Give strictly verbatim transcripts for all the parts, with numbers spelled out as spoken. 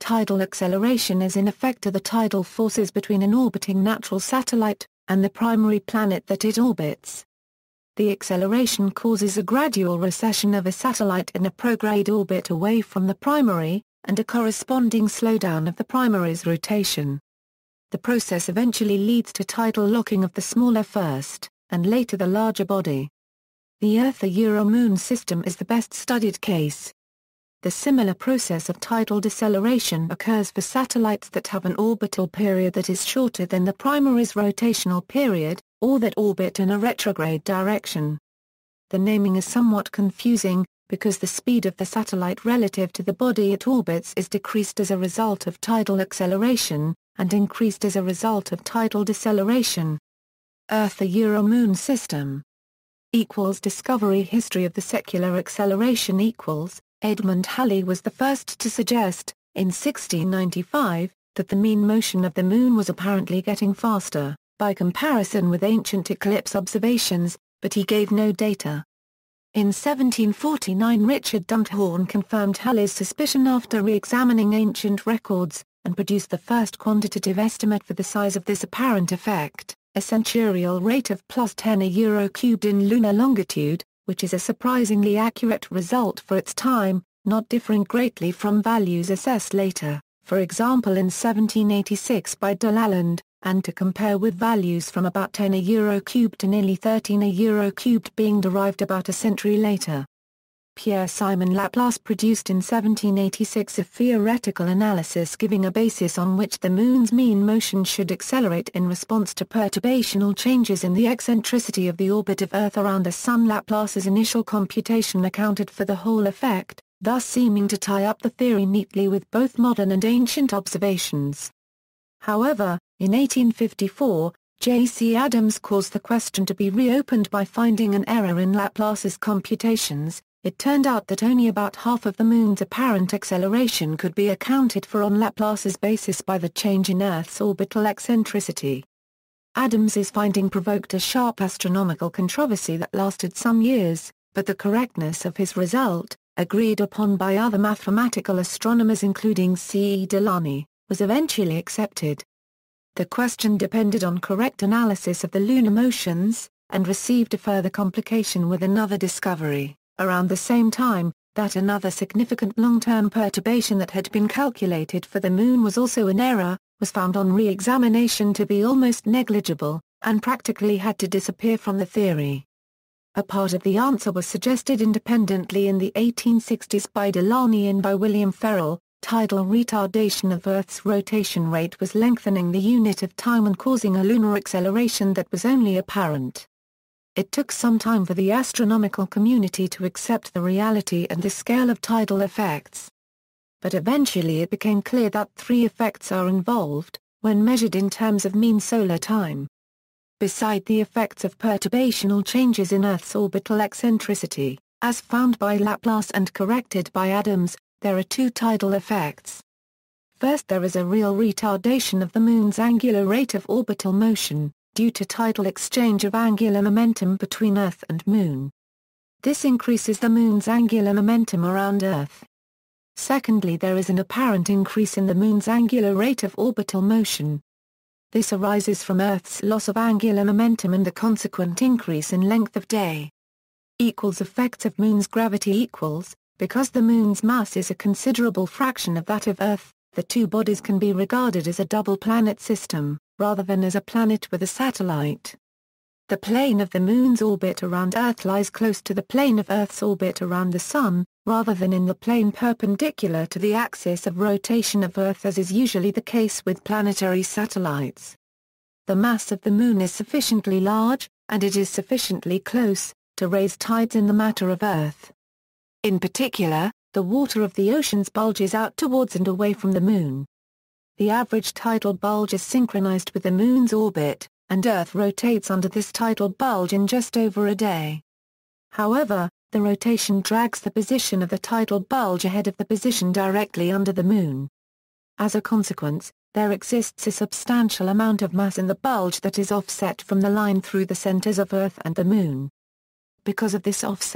Tidal acceleration is in effect the tidal forces between an orbiting natural satellite and the primary planet that it orbits. The acceleration causes a gradual recession of a satellite in a prograde orbit away from the primary, and a corresponding slowdown of the primary's rotation. The process eventually leads to tidal locking of the smaller first, and later the larger body. The Earth-Moon system is the best studied case. The similar process of tidal deceleration occurs for satellites that have an orbital period that is shorter than the primary's rotational period, or that orbit in a retrograde direction. The naming is somewhat confusing, because the speed of the satellite relative to the body it orbits is decreased as a result of tidal acceleration, and increased as a result of tidal deceleration. Earth-Moon system equals discovery history of the secular acceleration equals Edmund Halley was the first to suggest, in sixteen ninety-five, that the mean motion of the Moon was apparently getting faster, by comparison with ancient eclipse observations, but he gave no data. In seventeen forty-nine Richard Dunthorne confirmed Halley's suspicion after re-examining ancient records, and produced the first quantitative estimate for the size of this apparent effect, a centurial rate of plus ten a euro cubed in lunar longitude, which is a surprisingly accurate result for its time, not differing greatly from values assessed later, for example in seventeen eighty-six by de Lalande, and to compare with values from about ten a euro cubed to nearly thirteen a euro cubed being derived about a century later. Pierre-Simon Laplace produced in seventeen eighty-six a theoretical analysis giving a basis on which the Moon's mean motion should accelerate in response to perturbational changes in the eccentricity of the orbit of Earth around the Sun. Laplace's initial computation accounted for the whole effect, thus seeming to tie up the theory neatly with both modern and ancient observations. However, in eighteen fifty-four, J C Adams caused the question to be reopened by finding an error in Laplace's computations. It turned out that only about half of the Moon's apparent acceleration could be accounted for on Laplace's basis by the change in Earth's orbital eccentricity. Adams's finding provoked a sharp astronomical controversy that lasted some years, but the correctness of his result, agreed upon by other mathematical astronomers including C E Delaunay, was eventually accepted. The question depended on correct analysis of the lunar motions, and received a further complication with another discovery. Around the same time, that another significant long-term perturbation that had been calculated for the Moon was also an error, was found on re-examination to be almost negligible, and practically had to disappear from the theory. A part of the answer was suggested independently in the eighteen sixties by Delaunay and by William Ferrel. Tidal retardation of Earth's rotation rate was lengthening the unit of time and causing a lunar acceleration that was only apparent. It took some time for the astronomical community to accept the reality and the scale of tidal effects. But eventually it became clear that three effects are involved, when measured in terms of mean solar time. Beside the effects of perturbational changes in Earth's orbital eccentricity, as found by Laplace and corrected by Adams, there are two tidal effects. First, there is a real retardation of the Moon's angular rate of orbital motion, due to tidal exchange of angular momentum between Earth and Moon. This increases the Moon's angular momentum around Earth. Secondly, there is an apparent increase in the Moon's angular rate of orbital motion. This arises from Earth's loss of angular momentum and the consequent increase in length of day. Equals effects of Moon's gravity equals, because the Moon's mass is a considerable fraction of that of Earth, the two bodies can be regarded as a double planet system, rather than as a planet with a satellite. The plane of the Moon's orbit around Earth lies close to the plane of Earth's orbit around the Sun, rather than in the plane perpendicular to the axis of rotation of Earth as is usually the case with planetary satellites. The mass of the Moon is sufficiently large, and it is sufficiently close, to raise tides in the matter of Earth. In particular, the water of the oceans bulges out towards and away from the Moon. The average tidal bulge is synchronized with the Moon's orbit, and Earth rotates under this tidal bulge in just over a day. However, the rotation drags the position of the tidal bulge ahead of the position directly under the Moon. As a consequence, there exists a substantial amount of mass in the bulge that is offset from the line through the centers of Earth and the Moon. Because of this offset,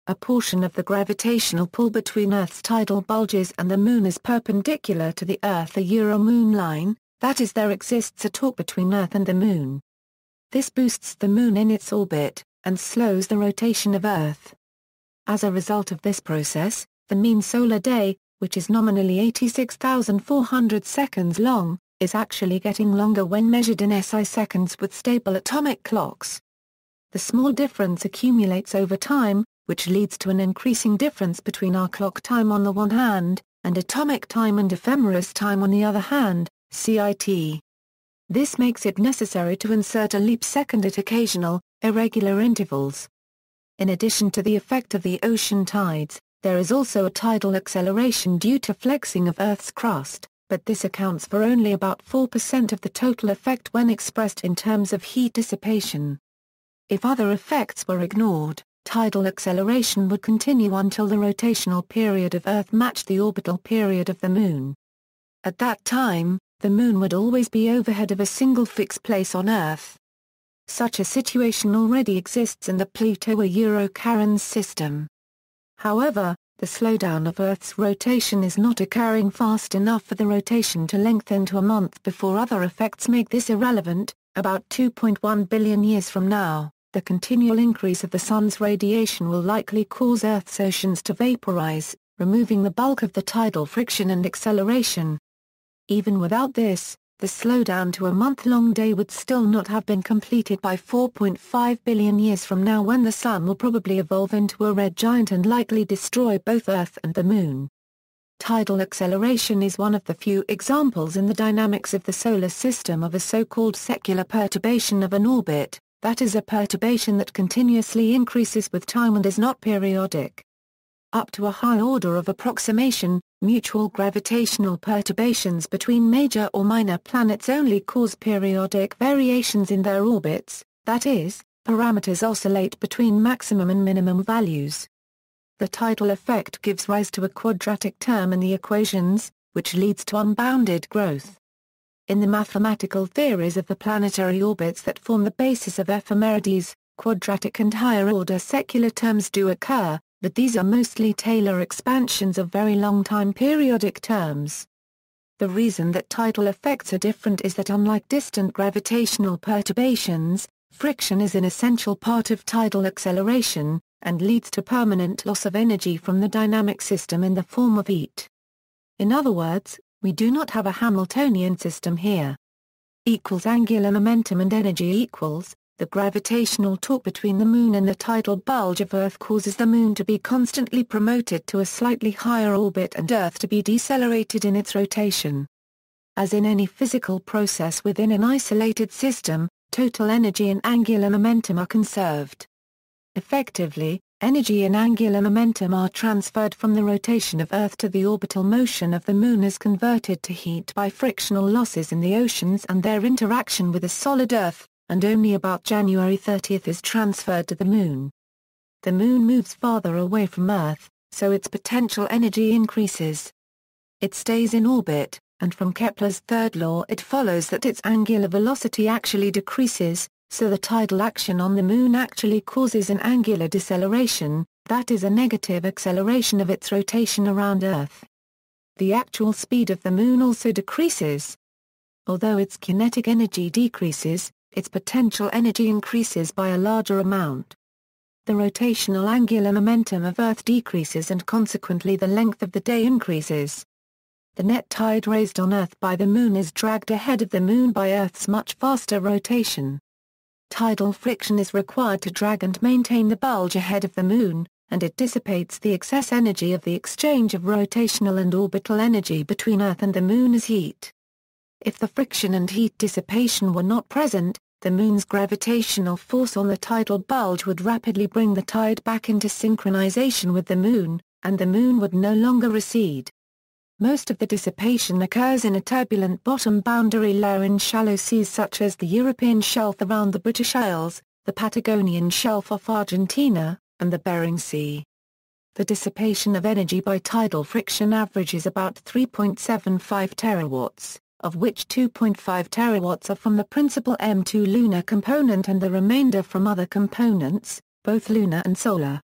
a portion of the gravitational pull between Earth's tidal bulges and the Moon is perpendicular to the Earth-Moon line, that is, there exists a torque between Earth and the Moon. This boosts the Moon in its orbit, and slows the rotation of Earth. As a result of this process, the mean solar day, which is nominally eighty-six thousand four hundred seconds long, is actually getting longer when measured in S I seconds with stable atomic clocks. The small difference accumulates over time, which leads to an increasing difference between our clock time on the one hand, and atomic time and ephemeris time on the other hand, C I T. This makes it necessary to insert a leap second at occasional, irregular intervals. In addition to the effect of the ocean tides, there is also a tidal acceleration due to flexing of Earth's crust, but this accounts for only about four percent of the total effect when expressed in terms of heat dissipation. If other effects were ignored, tidal acceleration would continue until the rotational period of Earth matched the orbital period of the Moon. At that time, the Moon would always be overhead of a single fixed place on Earth. Such a situation already exists in the Pluto-Euro-Charon system. However, the slowdown of Earth's rotation is not occurring fast enough for the rotation to lengthen to a month before other effects make this irrelevant. About two point one billion years from now, the continual increase of the Sun's radiation will likely cause Earth's oceans to vaporize, removing the bulk of the tidal friction and acceleration. Even without this, the slowdown to a month-long day would still not have been completed by four point five billion years from now, when the Sun will probably evolve into a red giant and likely destroy both Earth and the Moon. Tidal acceleration is one of the few examples in the dynamics of the Solar System of a so-called secular perturbation of an orbit, that is, a perturbation that continuously increases with time and is not periodic. Up to a high order of approximation, mutual gravitational perturbations between major or minor planets only cause periodic variations in their orbits, that is, parameters oscillate between maximum and minimum values. The tidal effect gives rise to a quadratic term in the equations, which leads to unbounded growth. In the mathematical theories of the planetary orbits that form the basis of ephemerides, quadratic and higher-order secular terms do occur, but these are mostly Taylor expansions of very long-time periodic terms. The reason that tidal effects are different is that unlike distant gravitational perturbations, friction is an essential part of tidal acceleration, and leads to permanent loss of energy from the dynamic system in the form of heat. In other words, we do not have a Hamiltonian system here. Equals angular momentum and energy equals, the gravitational torque between the Moon and the tidal bulge of Earth causes the Moon to be constantly promoted to a slightly higher orbit and Earth to be decelerated in its rotation. As in any physical process within an isolated system, total energy and angular momentum are conserved. Effectively, energy and angular momentum are transferred from the rotation of Earth to the orbital motion of the Moon is converted to heat by frictional losses in the oceans and their interaction with the solid Earth, and only about January thirtieth is transferred to the Moon. The Moon moves farther away from Earth, so its potential energy increases. It stays in orbit, and from Kepler's third law it follows that its angular velocity actually decreases, so the tidal action on the Moon actually causes an angular deceleration, that is a negative acceleration of its rotation around Earth. The actual speed of the Moon also decreases. Although its kinetic energy decreases, its potential energy increases by a larger amount. The rotational angular momentum of Earth decreases and consequently the length of the day increases. The net tide raised on Earth by the Moon is dragged ahead of the Moon by Earth's much faster rotation. Tidal friction is required to drag and maintain the bulge ahead of the Moon, and it dissipates the excess energy of the exchange of rotational and orbital energy between Earth and the Moon as heat. If the friction and heat dissipation were not present, the Moon's gravitational force on the tidal bulge would rapidly bring the tide back into synchronization with the Moon, and the Moon would no longer recede. Most of the dissipation occurs in a turbulent bottom boundary layer in shallow seas such as the European Shelf around the British Isles, the Patagonian Shelf off Argentina, and the Bering Sea. The dissipation of energy by tidal friction averages about three point seven five terawatts, of which two point five terawatts are from the principal M two lunar component and the remainder from other components, both lunar and solar.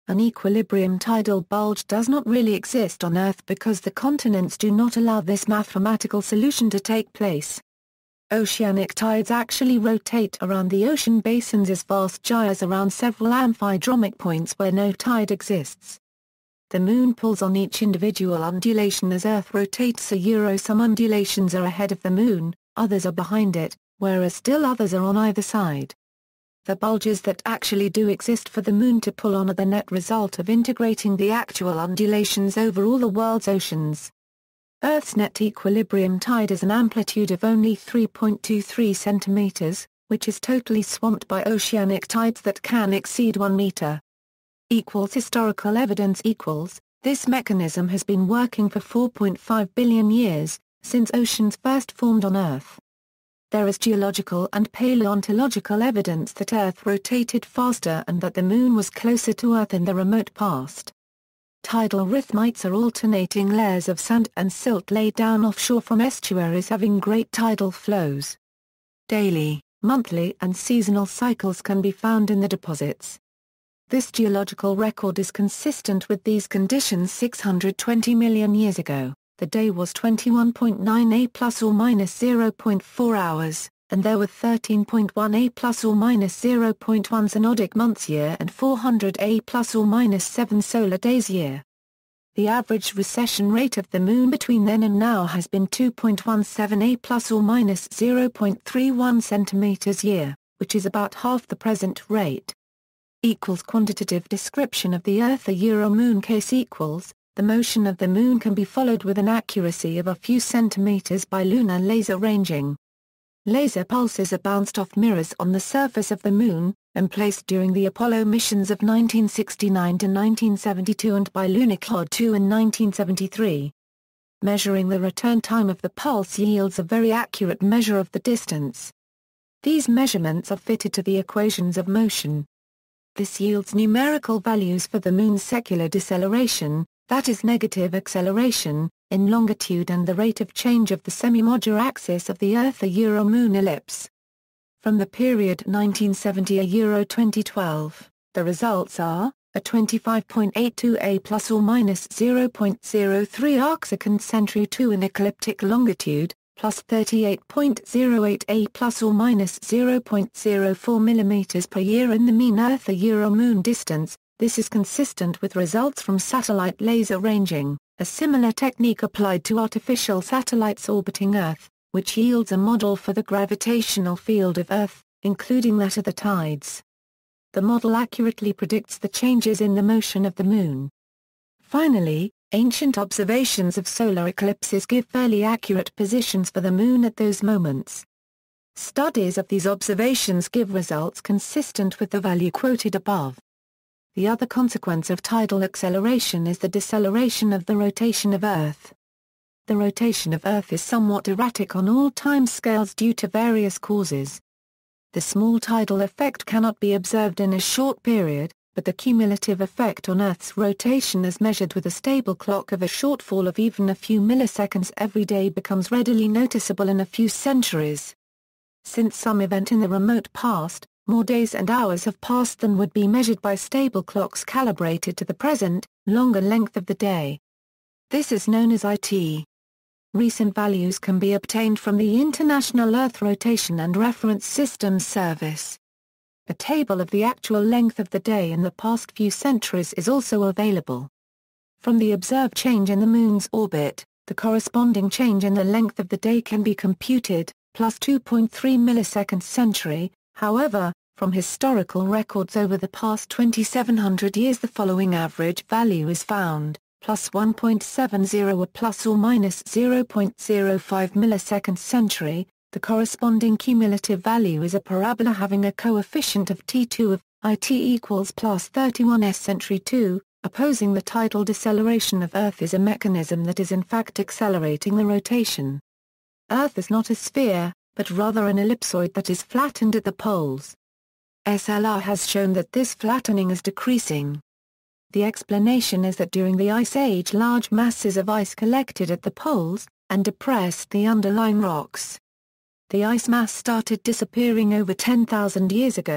An equilibrium tidal bulge does not really exist on Earth because the continents do not allow this mathematical solution to take place. Oceanic tides actually rotate around the ocean basins as vast gyres around several amphidromic points where no tide exists. The Moon pulls on each individual undulation as Earth rotates, so Euro some undulations are ahead of the Moon, others are behind it, whereas still others are on either side. The bulges that actually do exist for the Moon to pull on are the net result of integrating the actual undulations over all the world's oceans. Earth's net equilibrium tide is an amplitude of only three point two three centimeters, which is totally swamped by oceanic tides that can exceed one meter. Equals historical evidence equals, this mechanism has been working for four point five billion years, since oceans first formed on Earth. There is geological and paleontological evidence that Earth rotated faster and that the Moon was closer to Earth in the remote past. Tidal rhythmites are alternating layers of sand and silt laid down offshore from estuaries having great tidal flows. Daily, monthly and seasonal cycles can be found in the deposits. This geological record is consistent with these conditions six hundred twenty million years ago. The day was twenty-one point nine A plus or minus zero point four hours, and there were thirteen point one A plus or minus zero point one synodic months year and four hundred A plus or minus seven solar days year. The average recession rate of the Moon between then and now has been two point one seven A plus or minus zero point three one centimeters year, which is about half the present rate. Equals quantitative description of the Earth. A Euro-Moon case equals, the motion of the Moon can be followed with an accuracy of a few centimeters by lunar laser ranging. Laser pulses are bounced off mirrors on the surface of the Moon, and placed during the Apollo missions of nineteen sixty-nine to nineteen seventy-two and by Lunokhod two in nineteen seventy-three. Measuring the return time of the pulse yields a very accurate measure of the distance. These measurements are fitted to the equations of motion. This yields numerical values for the Moon's secular deceleration, that is negative acceleration, in longitude and the rate of change of the semi-modular axis of the Earth. A Euro-Moon ellipse. From the period nineteen seventy to Euro twenty twelve, the results are, a twenty-five point eight two A plus or minus zero point zero three arcsecond century two in ecliptic longitude, plus thirty-eight point zero eight A plus or minus zero point zero four millimeters per year in the mean Earth. A Euro-Moon distance. This is consistent with results from satellite laser ranging, a similar technique applied to artificial satellites orbiting Earth, which yields a model for the gravitational field of Earth, including that of the tides. The model accurately predicts the changes in the motion of the Moon. Finally, ancient observations of solar eclipses give fairly accurate positions for the Moon at those moments. Studies of these observations give results consistent with the value quoted above. The other consequence of tidal acceleration is the deceleration of the rotation of Earth. The rotation of Earth is somewhat erratic on all time scales due to various causes. The small tidal effect cannot be observed in a short period, but the cumulative effect on Earth's rotation as measured with a stable clock of a shortfall of even a few milliseconds every day becomes readily noticeable in a few centuries. Since some event in the remote past, more days and hours have passed than would be measured by stable clocks calibrated to the present, longer length of the day. This is known as I T. Recent values can be obtained from the International Earth Rotation and Reference Systems Service. A table of the actual length of the day in the past few centuries is also available. From the observed change in the Moon's orbit, the corresponding change in the length of the day can be computed, plus two point three milliseconds century. However, from historical records over the past twenty-seven hundred years the following average value is found, plus one point seven zero or plus or minus zero point zero five milliseconds century. The corresponding cumulative value is a parabola having a coefficient of T two of I T equals plus thirty-one S century two, opposing the tidal deceleration of Earth is a mechanism that is in fact accelerating the rotation. Earth is not a sphere, but rather an ellipsoid that is flattened at the poles. S L R has shown that this flattening is decreasing. The explanation is that during the Ice Age large masses of ice collected at the poles, and depressed the underlying rocks. The ice mass started disappearing over ten thousand years ago,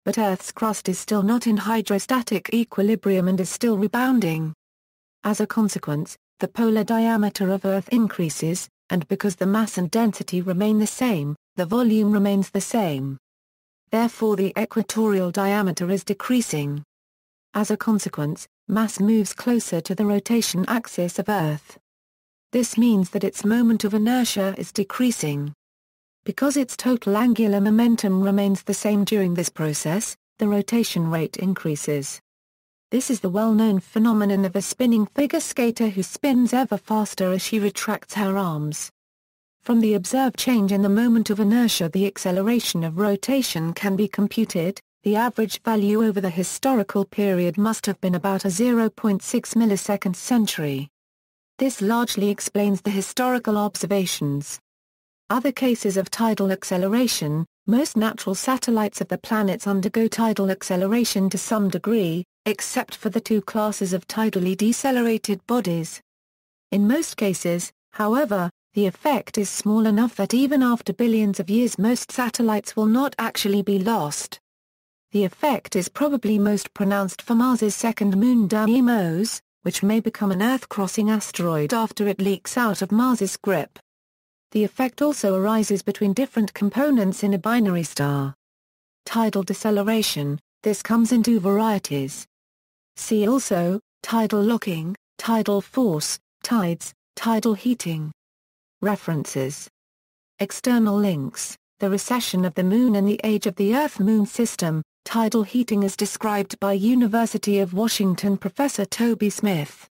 but Earth's crust is still not in hydrostatic equilibrium and is still rebounding. As a consequence, the polar diameter of Earth increases, and because the mass and density remain the same, the volume remains the same. Therefore the equatorial diameter is decreasing. As a consequence, mass moves closer to the rotation axis of Earth. This means that its moment of inertia is decreasing. Because its total angular momentum remains the same during this process, the rotation rate increases. This is the well-known phenomenon of a spinning figure skater who spins ever faster as she retracts her arms. From the observed change in the moment of inertia, the acceleration of rotation can be computed. The average value over the historical period must have been about a zero point six millisecond century. This largely explains the historical observations. Other cases of tidal acceleration: most natural satellites of the planets undergo tidal acceleration to some degree, except for the two classes of tidally decelerated bodies. In most cases, however, the effect is small enough that even after billions of years most satellites will not actually be lost. The effect is probably most pronounced for Mars's second moon Deimos, which may become an Earth-crossing asteroid after it leaks out of Mars's grip. The effect also arises between different components in a binary star. Tidal deceleration: this comes in two varieties. See also, tidal locking, tidal force, tides, tidal heating. References. External links: The Recession of the Moon and the Age of the Earth-Moon System. Tidal heating is described by University of Washington professor Toby Smith.